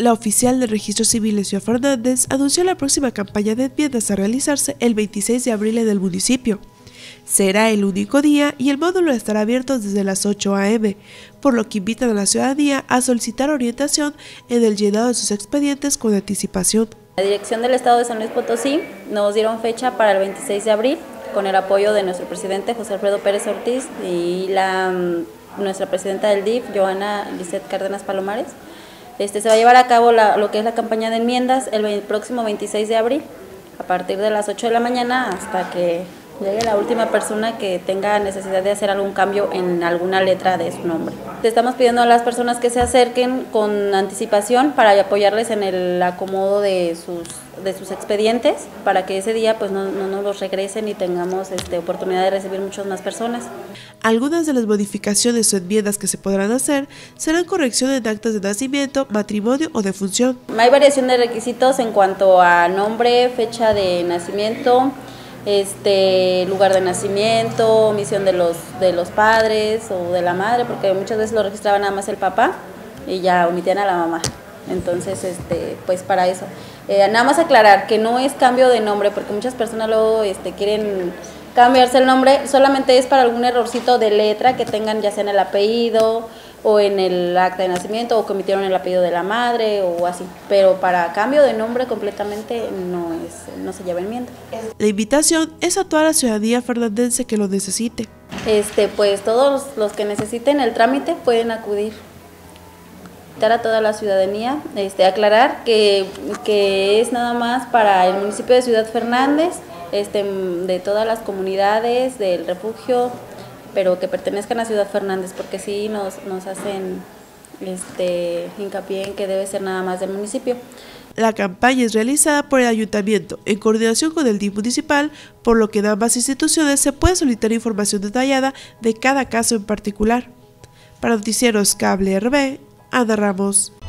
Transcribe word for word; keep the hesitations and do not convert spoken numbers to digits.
La oficial de Registro Civil, Ciudad Fernández, anunció la próxima campaña de enmiendas a realizarse el veintiséis de abril en el municipio. Será el único día y el módulo estará abierto desde las ocho a eme, por lo que invitan a la ciudadanía a solicitar orientación en el llenado de sus expedientes con anticipación. La Dirección del Estado de San Luis Potosí nos dieron fecha para el veintiséis de abril con el apoyo de nuestro presidente José Alfredo Pérez Ortiz y la, nuestra presidenta del D I F, Joana Lisset Cárdenas Palomares. Este, se va a llevar a cabo la, lo que es la campaña de enmiendas el, el próximo veintiséis de abril, a partir de las ocho de la mañana hasta que llegue la última persona que tenga necesidad de hacer algún cambio en alguna letra de su nombre. Te estamos pidiendo a las personas que se acerquen con anticipación para apoyarles en el acomodo de sus, de sus expedientes, para que ese día pues no, no nos los regresen y tengamos este, oportunidad de recibir muchas más personas. Algunas de las modificaciones o enmiendas que se podrán hacer serán correcciones de actas de nacimiento, matrimonio o defunción. Hay variación de requisitos en cuanto a nombre, fecha de nacimiento, este lugar de nacimiento, omisión de los de los padres o de la madre, porque muchas veces lo registraba nada más el papá y ya omitían a la mamá. Entonces, este, pues para eso. Eh, nada más aclarar que no es cambio de nombre, porque muchas personas luego este, quieren cambiarse el nombre, solamente es para algún errorcito de letra que tengan ya sea en el apellido o en el acta de nacimiento o que omitieron el apellido de la madre o así, pero para cambio de nombre completamente no es, no se lleva enmienda. La invitación es a toda la ciudadanía fernandense que lo necesite. Este, pues todos los que necesiten el trámite pueden acudir. Invitar a toda la ciudadanía, este, aclarar que, que es nada más para el municipio de Ciudad Fernández, este, de todas las comunidades del refugio, pero que pertenezcan a Ciudad Fernández, porque sí nos, nos hacen este, hincapié en que debe ser nada más del municipio. La campaña es realizada por el Ayuntamiento en coordinación con el D I F municipal, por lo que en ambas instituciones se puede solicitar información detallada de cada caso en particular. Para Noticieros Cable R B, Ana Ramos.